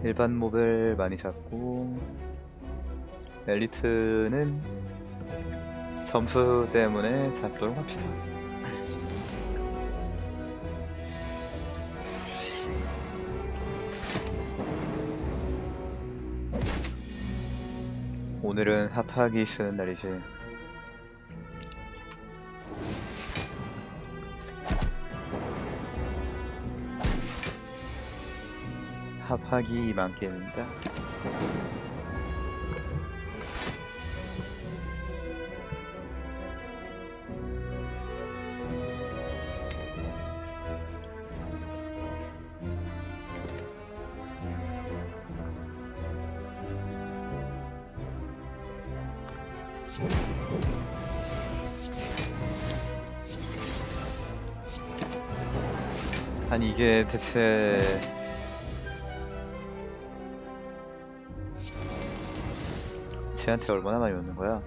일반 몹을 많이 잡고 엘리트는 점수 때문에 잡도록 합시다. 오늘은 합하기 쓰는 날이지. 합하기 만개입니다. 아니 이게 대체 쟤한테 얼마나 많이 오는 거야?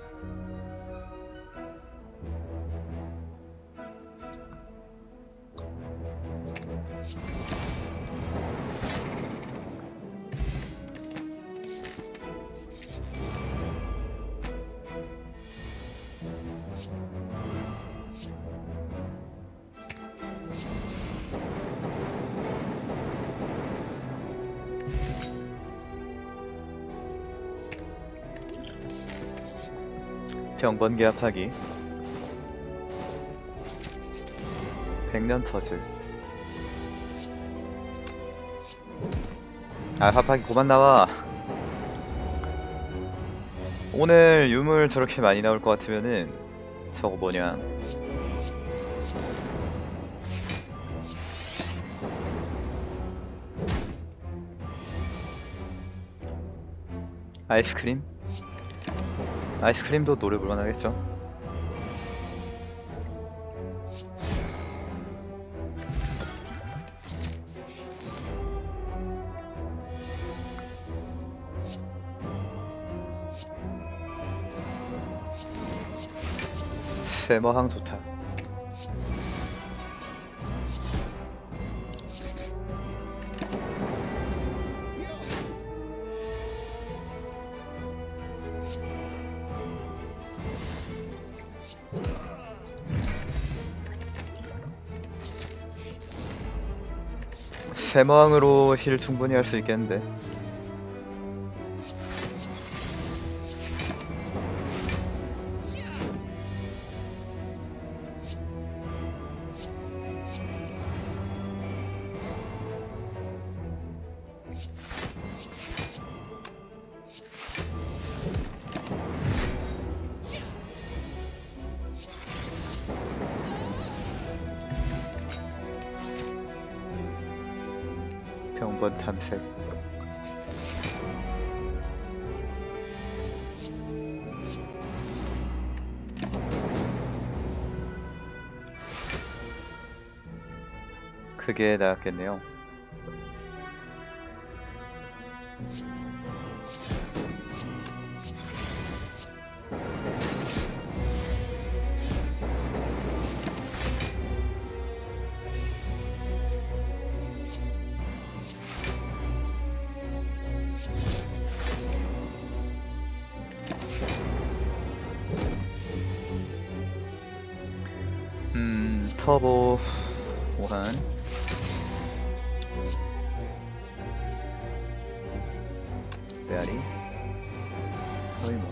병번기 합하기 100년 퍼즐. 아 합하기 그만 나와. 오늘 유물 저렇게 많이 나올 것 같으면은 저거 뭐냐, 아이스크림? 아이스크림도 노래 볼만 하겠죠? 세머항 좋다. 세머항으로 힐 충분히 할 수 있겠는데. 병번 탐색. 그게 나았겠네요. 터보 오한. 메아리 허위모.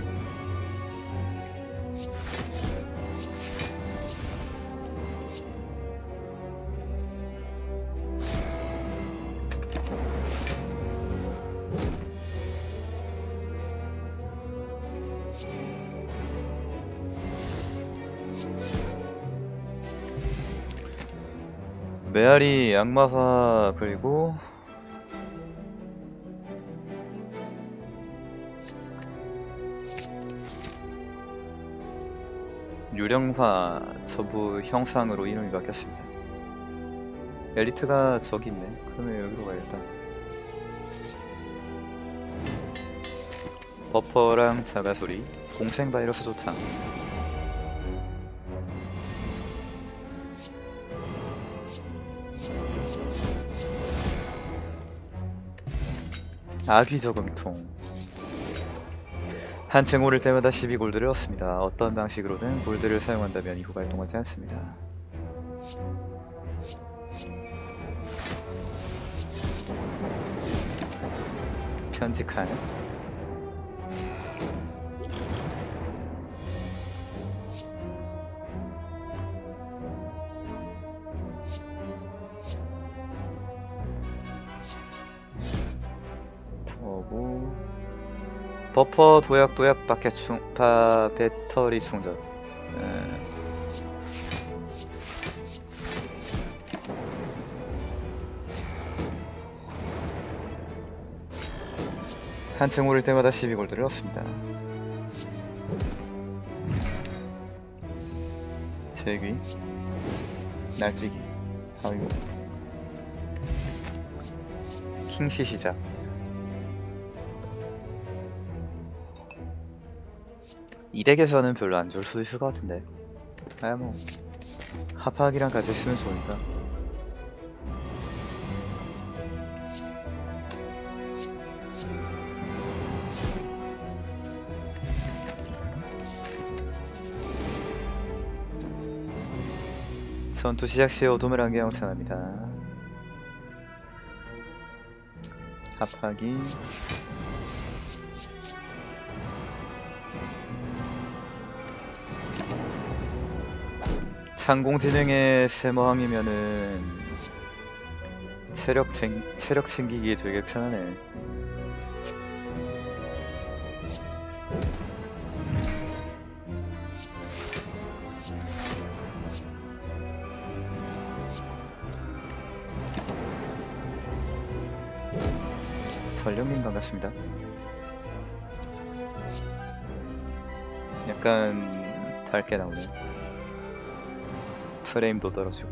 메아리 악마화 그리고 유령화 전부 형상으로 이름이 바뀌었습니다. 엘리트가 저기 있네. 그러면 여기로 가야겠다. 버퍼랑 자가소리. 공생 바이러스 좋다. 아귀 저금통. 한 층 오를 때마다 12골드를 얻습니다. 어떤 방식으로든 골드를 사용한다면 이후 발동하지 않습니다. 편집하는 더고 버퍼 도약 바켓 배터리 충전. 한층 오를 때마다 12골드를 얻습니다. 제귀, 날뛰기, 아이고, 킹시 시작. 이 덱에서는 별로 안 좋을 수도 있을 것 같은데. 아야 뭐 합학이랑 같이 쓰면 좋으니까. 전투 시작 시에 어둠을 안개 영창합니다. 합하기 창공진행의 세모항이면은 체력 챙기기 되게 편하네. 전령님 반갑습니다. 약간 밝게 나오네. 프레임도 떨어지고.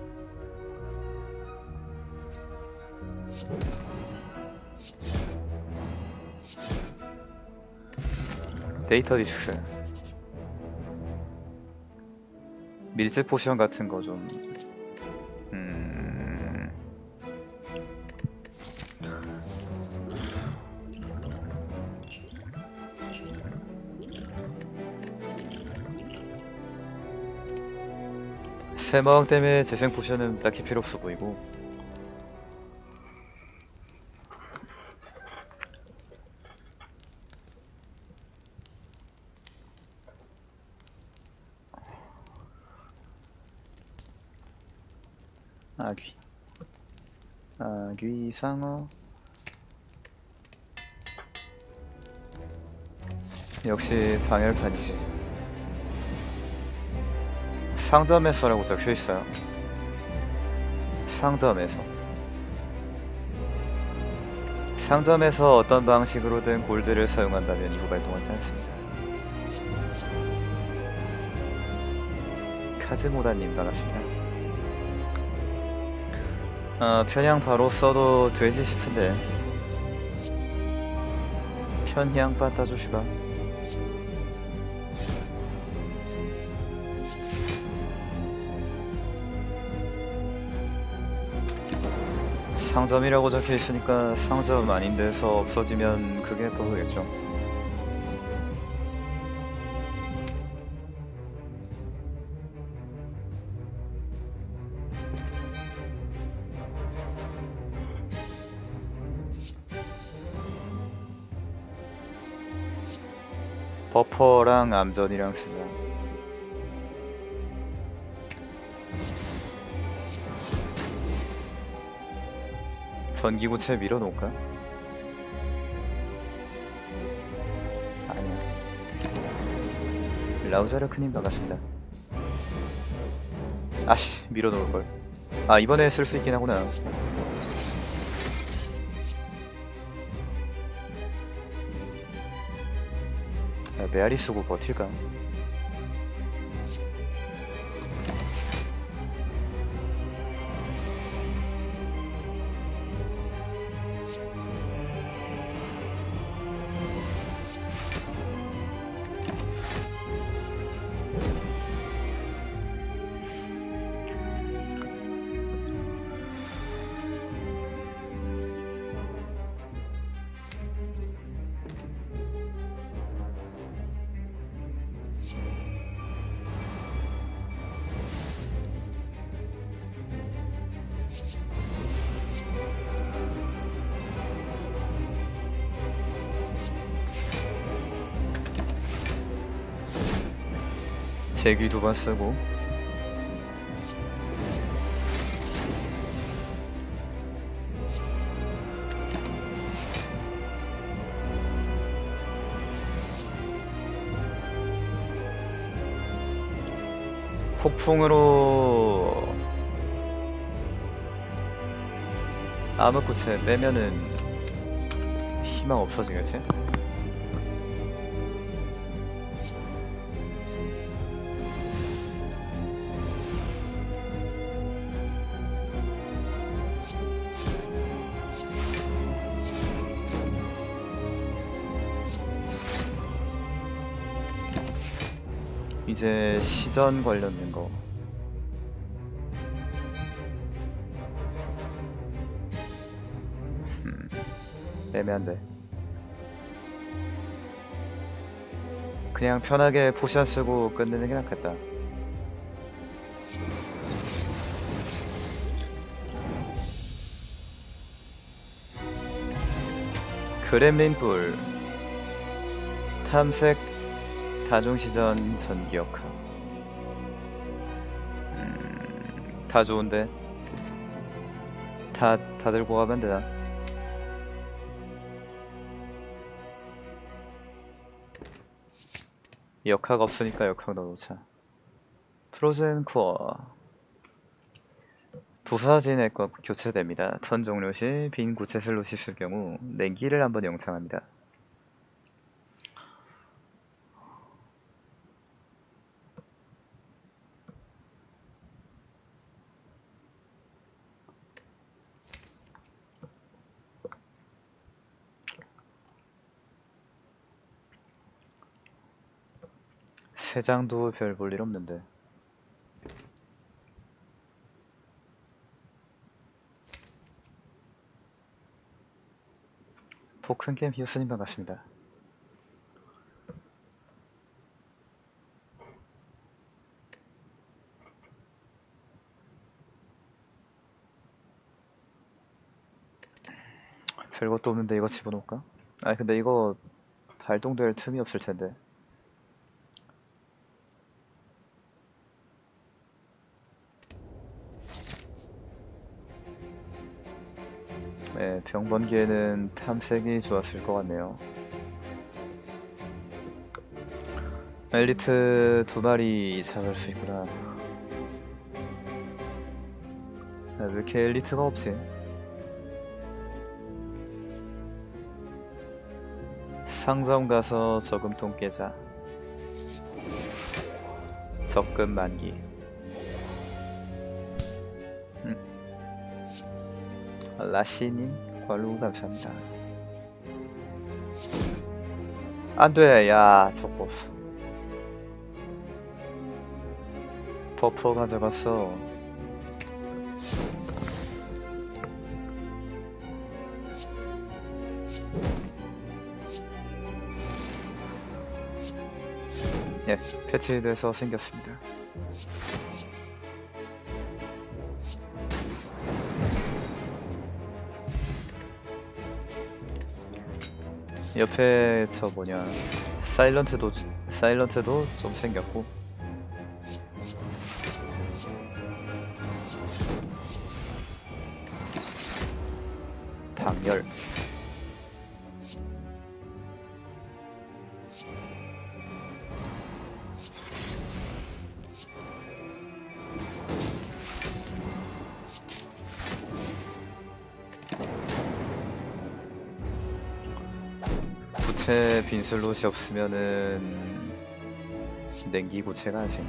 데이터 디스크 밀집 포션 같은 거 좀 세마왕 때문에 재생 포션은 딱히 필요 없어 보이고. 아귀 상어. 역시 방열판이지. 상점에서라고 적혀있어요. 상점에서 어떤 방식으로든 골드를 사용한다면 이후 발동하지 않습니다. 카즈모다님 반갑습니다. 편향 바로 써도 되지 싶은데 편향 빠따주시바. 상점이라고 적혀있으니까 상점 아닌 데서 없어지면 그게 버그겠죠. 버퍼랑 암전이랑 쓰자. 전기구체 밀어놓을까? 아니야. 라우자르크님 반갑습니다. 아씨, 밀어놓을걸. 아, 이번에 쓸 수 있긴 하구나. 메아리 쓰고 버틸까? 제귀 2번 쓰고 폭풍으로 암흑구체 빼면은 희망 없어지겠지? 이제 시전 관련된 거 애매한데 그냥 편하게 포션 쓰고 끝내는 게 낫겠다. 그렘린뿔 탐색 다중시전 전기역학 다 좋은데 다 들고 가면 되나? 역학 없으니까 역학 넣어놓자. 프로즌 코어 부서진 것 교체됩니다. 턴 종료 시 빈 구체 슬롯이 있을 경우 냉기를 한번 영창합니다. 세 장도 별 볼 일 없는데. 포큰게임 히어스님 반갑습니다. 별것도 없는데 이거 집어넣을까? 아니 근데 이거 발동될 틈이 없을 텐데. 네, 병번기에는 탐색이 좋았을 것 같네요. 엘리트 2마리 잡을 수 있구나. 왜 이렇게 엘리트가 없지? 상점 가서 저금통 깨자. 적금 만기. 라시님 관루 감사합니다. 안돼. 야 저거 버퍼 가져갔어. 예, 패치돼서 생겼습니다. 옆에 저 뭐냐 사일런트도 좀 생겼고 방열 구체 빈 슬롯이 없으면은 냉기 구체가 하지.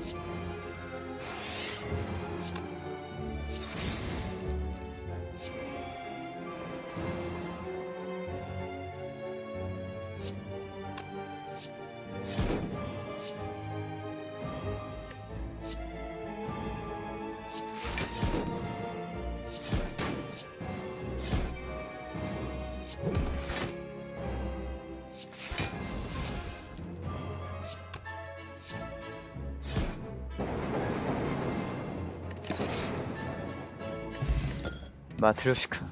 마트리오시카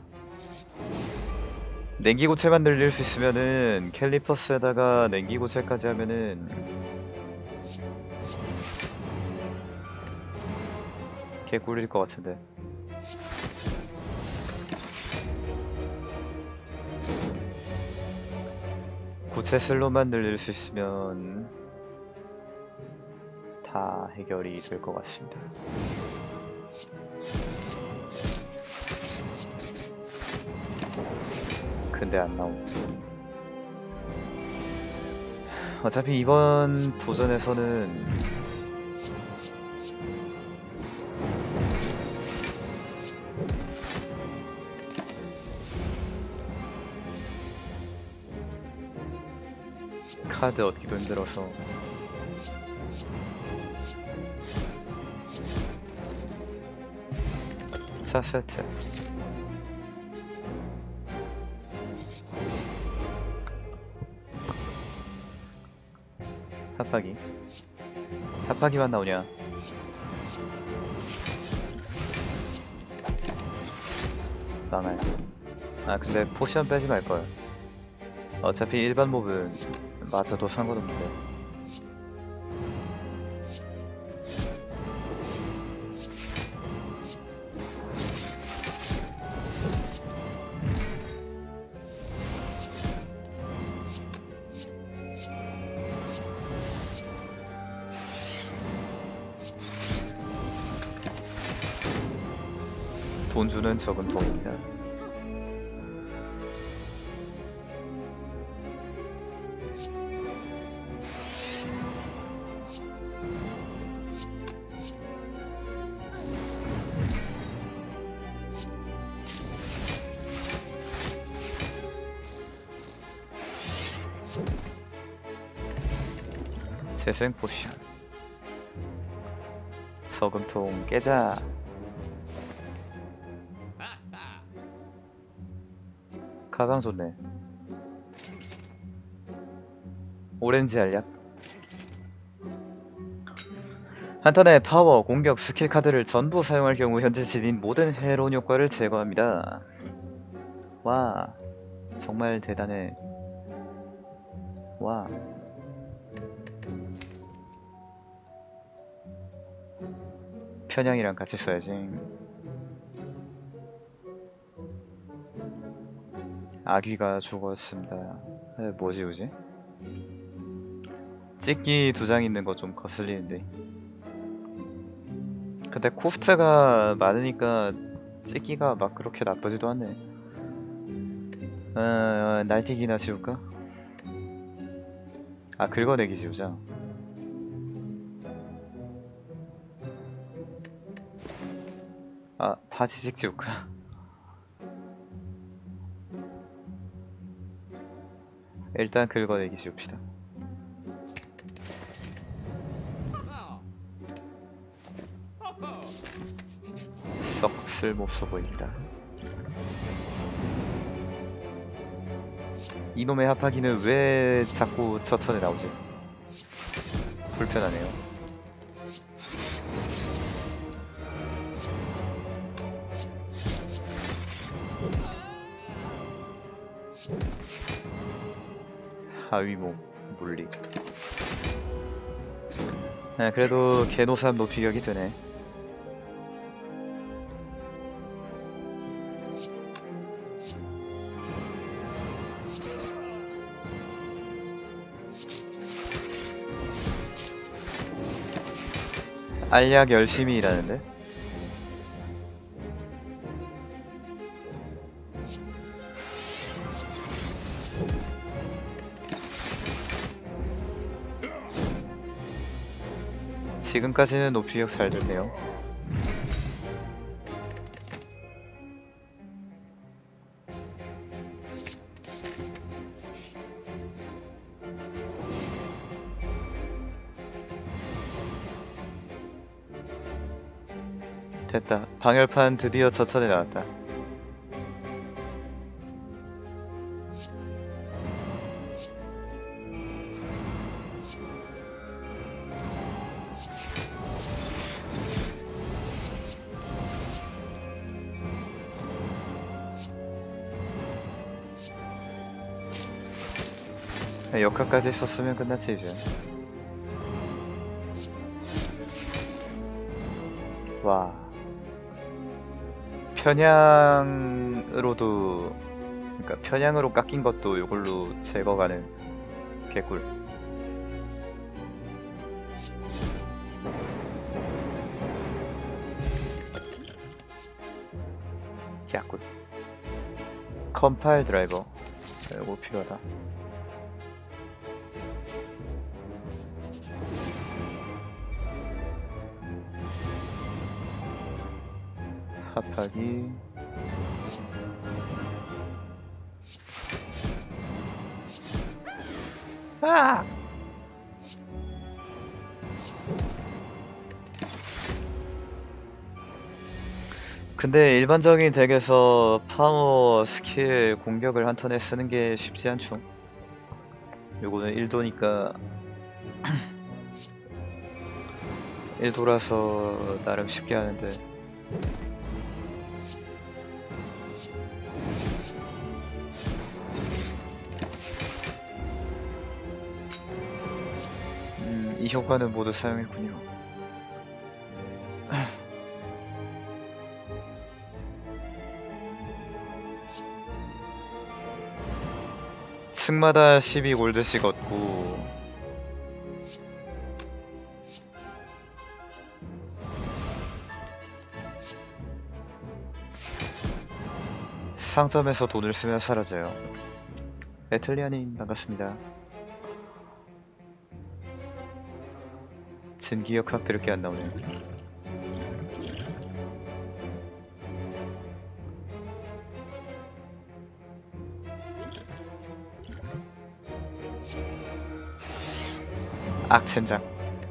냉기고체만 늘릴 수 있으면은 캘리퍼스에다가 냉기고체까지 하면은 개꿀일 것 같은데. 구체 슬로만 늘릴 수 있으면 다 해결이 될 것 같습니다. 근데 안 나옴. 어차피 이번 도전에서는 카드 얻기도 힘들어서 차 세트 합하기만 나오냐. 망할. 아 근데 포션 빼지 말걸. 어차피 일반 몹은 맞아도 상관없는데. 돈 주는 적은 돈입니다. 재생 포션 저금통 깨자. 가방 좋네. 오렌지 알약. 한 턴의 파워, 공격, 스킬 카드를 전부 사용할 경우 현재 지닌 모든 해로운 효과를 제거합니다. 와, 정말 대단해. 와. 편향이랑 같이 써야지. 아귀가 죽었습니다. 뭐지 요지? 찍기 2장 있는 거 좀 거슬리는데. 근데 코스트가 많으니까 찍기가 막 그렇게 나쁘지도 않네. 날뛰기나 지울까? 아 긁어내기 지우자. 아 다지직 지울까? 일단 긁어내기 지웁시다. 썩 쓸모없어 보입니다. 이놈의 합하기는 왜 자꾸 저 턴에 나오지? 불편하네요. 하위목 물리. 아, 그래도 개노삼 높이격이 되네. 알약 열심히 일하는데? 지금까지는 높이격 잘 됐네요. 됐다. 방열판 드디어 저 턴에 나왔다. 역할까지 썼으면 끝났지 이제. 와 편향으로도, 그러니까 편향으로 깎인 것도 이걸로 제거 가능. 개꿀. 야꿀. 컴파일 드라이버. 이거 필요하다. 합하기. 아! 근데 일반적인 덱에서 파워 스킬 공격을 한 턴에 쓰는 게 쉽지 않죠. 요거는 1도니까 1도라서 나름 쉽게 하는데, 이 효과는 모두 사용했군요. 층마다 12골드씩 얻고, 상점에서 돈을 쓰면 사라져요. 에틀리아님 반갑습니다. 진기억학 들을 게 안 나오네요. 악센장.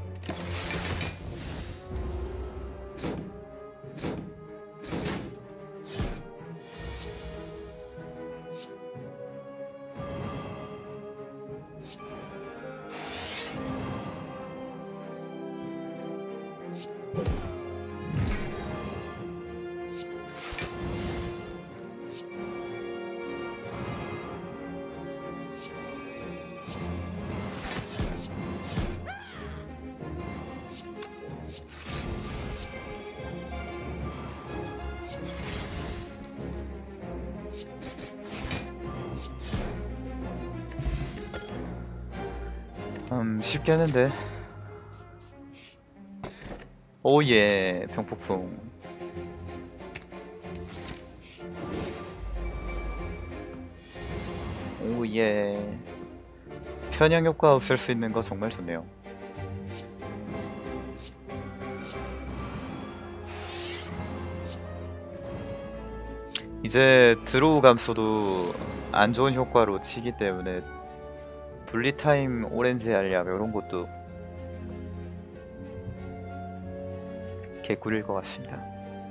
쉽게 하는데. 오예, 병폭풍. 오예. 편향 효과 없앨 수 있는 거 정말 좋네요. 이제 드로우 감소도 안 좋은 효과로 치기 때문에 분리타임 오렌지 알약 이런 것도 개꿀일 것 같습니다.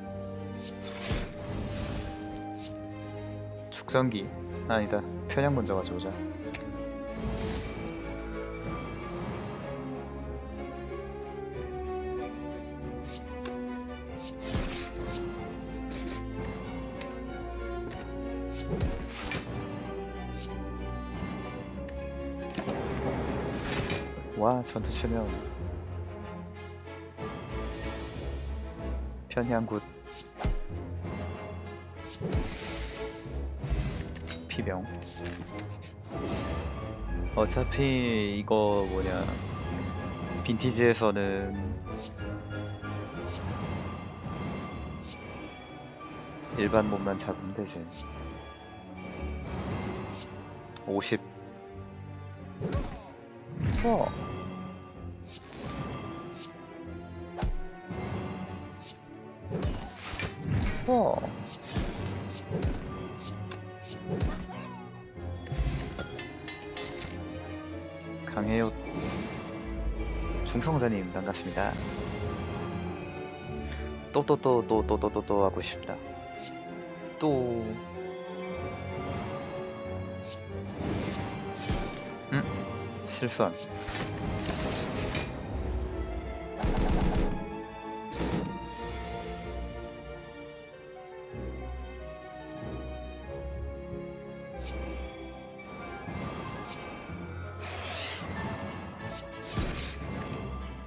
축전기 아니다, 편향 먼저 가져오자. 와, 전투 체면. 편향 굿. 피병. 어차피 이거 뭐냐, 빈티지에서는 일반 몸만 잡으면 되지. 50. 강해요. 중성자님 반갑습니다. 또 하고 싶다. 또. 실수한.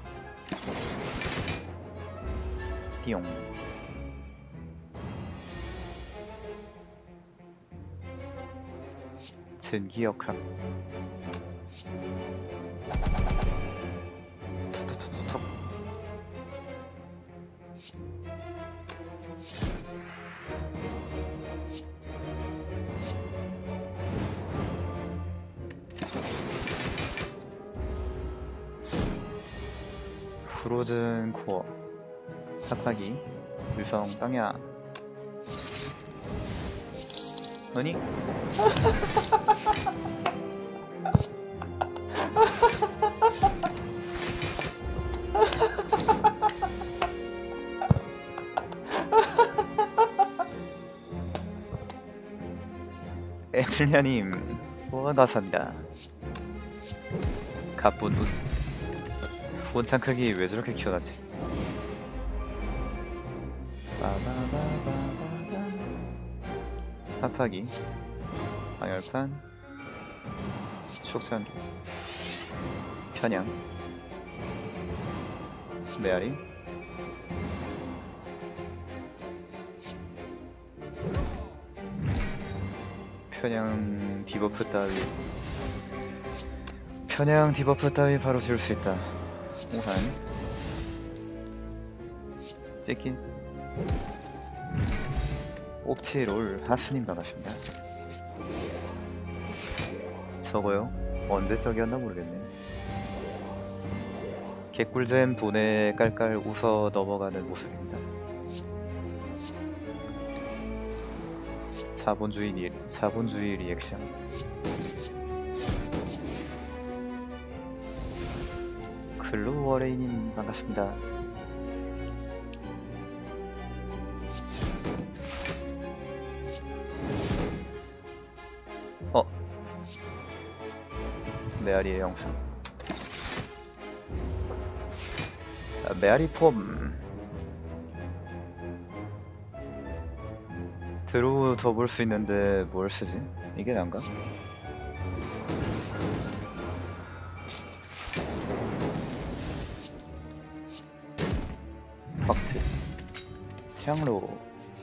띠용. 신기역학. 톡톡톡톡. 프로즌 코어. 삽하기. 유성 땅야. 아니? 에틀리아님 고맙습니다. 가쁜 눈. 본창 크기 왜 저렇게 키워놨지? 합하기. 방열판. 축전기. 편향. 메아리. 편향 디버프 따위. 편향 디버프 따위 바로 줄 수 있다. 오한. 찍기. 옵치롤 하스님 반갑습니다. 저거요? 언제적이었나 모르겠네. 개꿀잼 돈에 깔깔 웃어 넘어가는 모습입니다. 자본주의 리액션. 글로워레이님 반갑습니다. 메아리의 영상. 메아리 폼. 드로우 더 볼 수 있는데 뭘 쓰지? 이게 난가? 박트. 향로.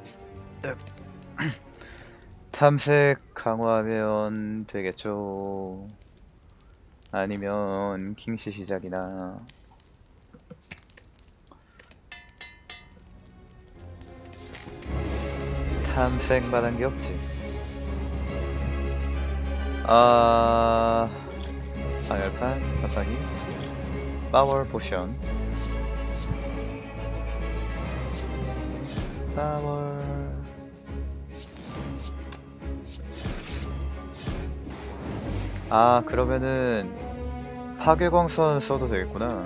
탐색 강화하면 되겠죠. 아니면 킹시 시작이나. 탐색만한 게 없지. 방열판, 바닥이, 파워 포션, 파워. 그러면은 파괴광선 써도 되겠구나.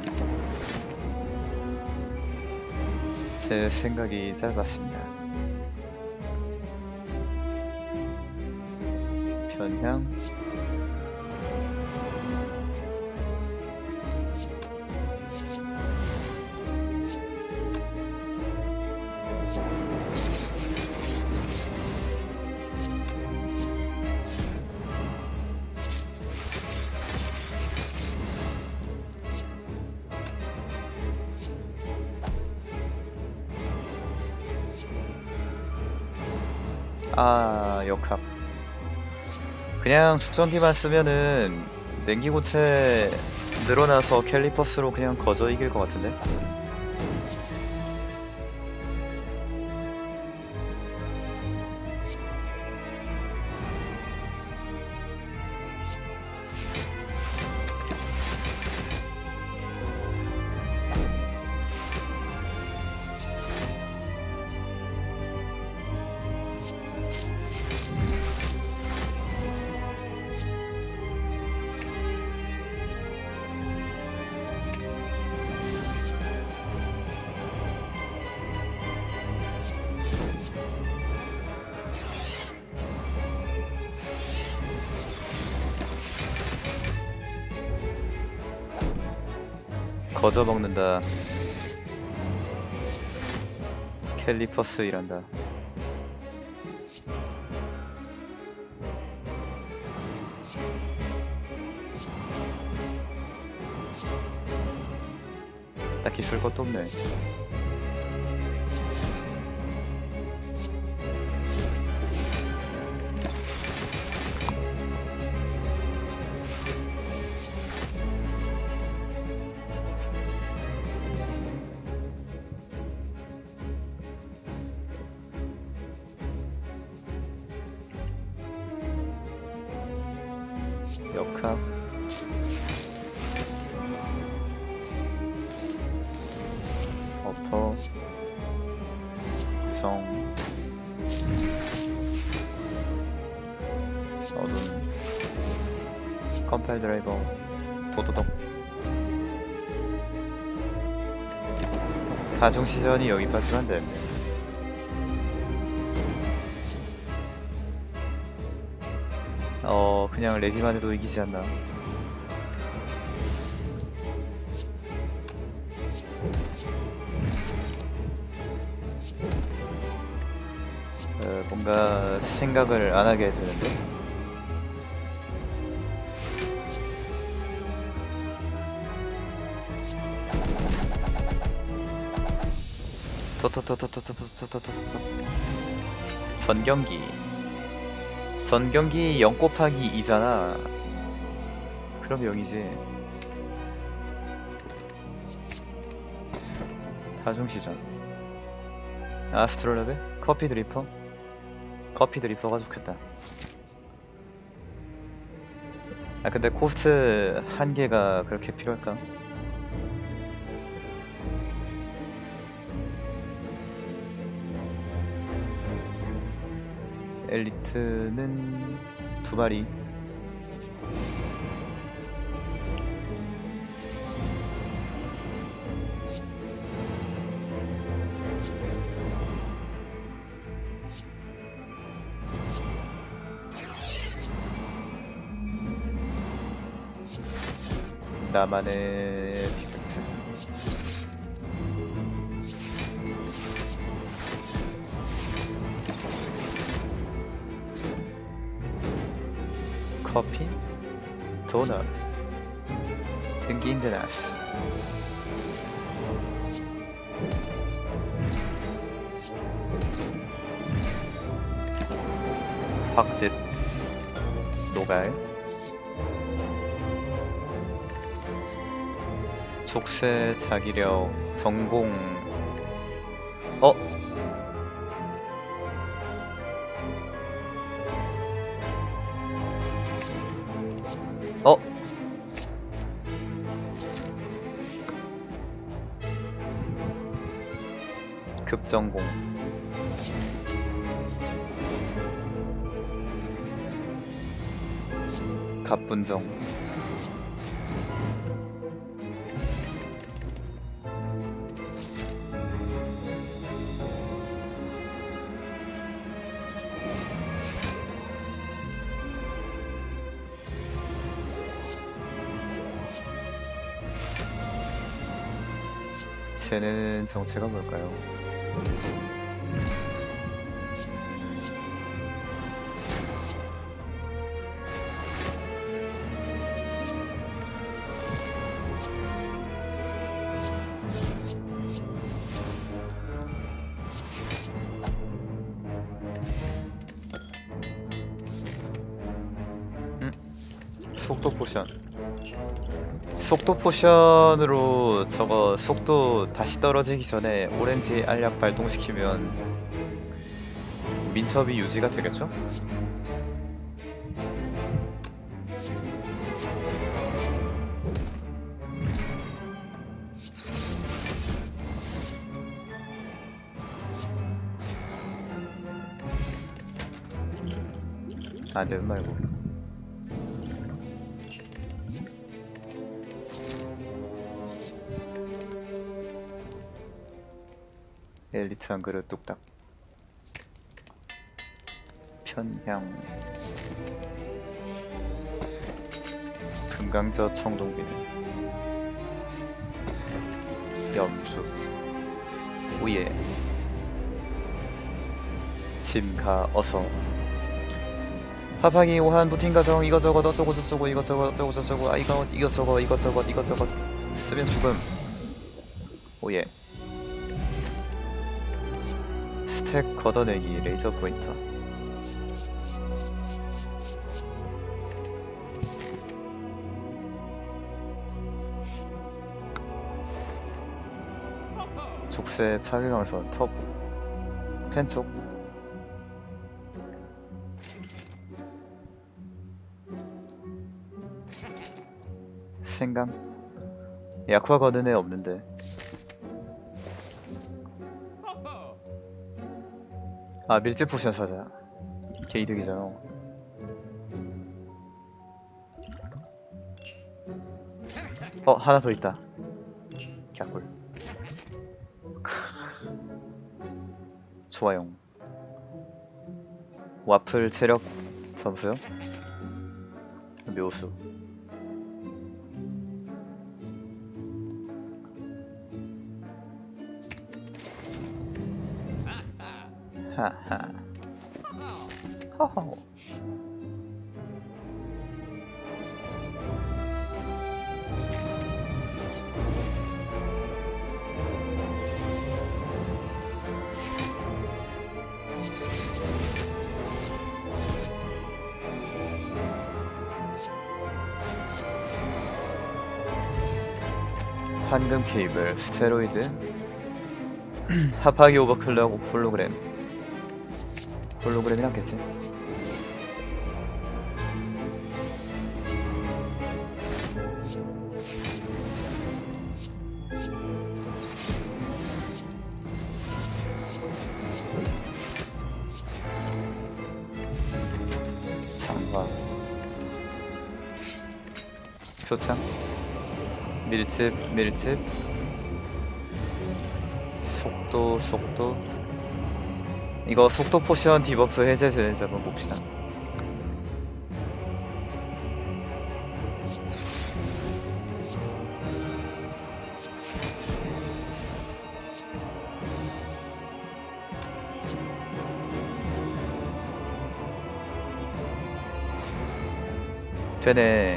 제 생각이 짧았습니다. 편향. 역합. 그냥 숙성기만 쓰면은 냉기고체 늘어나서 캘리퍼스로 그냥 거저 이길 것 같은데? 거저 먹는다. 캘리퍼스 일한다. 딱히 쓸 것도 없네. 역학 어퍼 구성 어둠 컴파일 드라이버 도도덕 다중시전이 여기 빠지면 안되네. 그냥 레기만 해도 이기지 않나. 뭔가 생각을 안 하게 되는데. 전경기 0 곱하기 2잖아. 그럼 0이지. 다중시전 아스트롤랩에 커피 드리퍼? 커피 드리퍼가 좋겠다. 아 근데 코스트 한 개가 그렇게 필요할까? 엘리트는 2마리. 나만의 디펙트. 커피, 도넛, 등긴드나스. 박짓, 노갈, 족쇄, 자기력, 전공. 급전공. 갑분정. 쟤는 정체가 뭘까요? 속도 포션. 속도 포션으로 저거 속도 다시 떨어지기 전에 오렌지 알약 발동시키면 민첩이 유지가 되겠죠? 안되면 말고. 엘리트 한 그릇 뚝딱. 편향. 금강저 청동비늘. 염주. 오예. 짐가 어서. 파파기 오한 부팅 가정 이것저것 어쩌고 저쩌고 이것저것 어쩌고 저쩌고 아 이것저것 이것저것 쓰면 죽음. 오예. 스택 걷어내기 레이저 포인터. 족쇄 파괴강선 터보. 펜쪽. 생강? 약화 거는 애 없는데. 아, 밀짚 포션 사자. 걔 이득이잖아. 하나 더 있다. 개꿀. 좋아요. 와플 체력 점수요? 묘수. 하하. 허허. 황금 케이블, 스테로이드, 하파기 오버클럭, 홀로그램이 낫겠지. 장화, 표창, 밀집, 속도. 이거 속도 포션 디버프 해제되는지 한번 봅시다. 되네.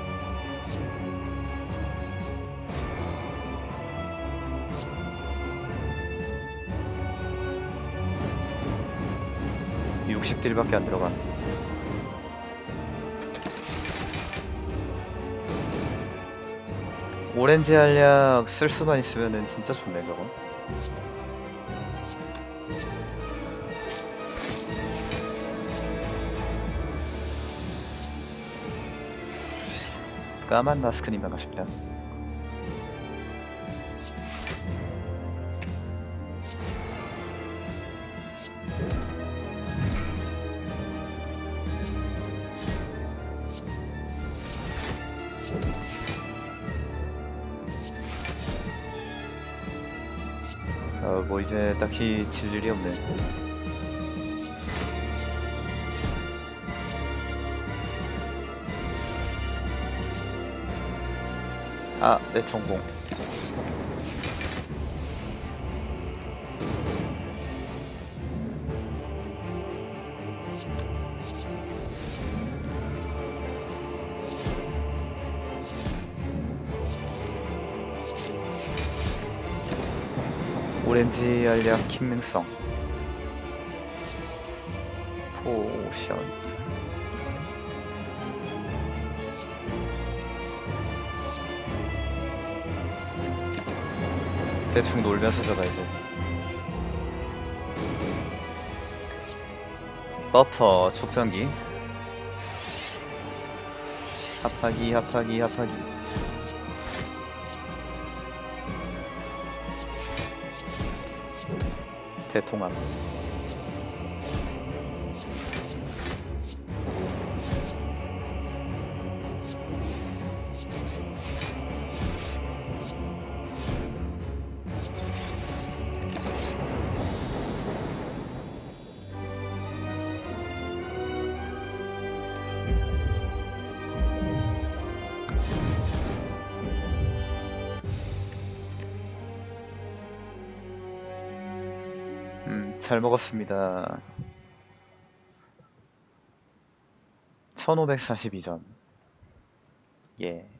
딜밖에 안 들어가. 오렌지 알약 쓸 수만 있으면은 진짜 좋네 저거. 까만 마스크님 반갑습니다. 뭐 이제 딱히 질 일이 없네. 아, 내 전공. 오렌지 알약 기능성 포션. 대충 놀면서 잡아야지. 버퍼 축전기. 합하기. 대통합. 잘 먹었습니다. 1542전. 예.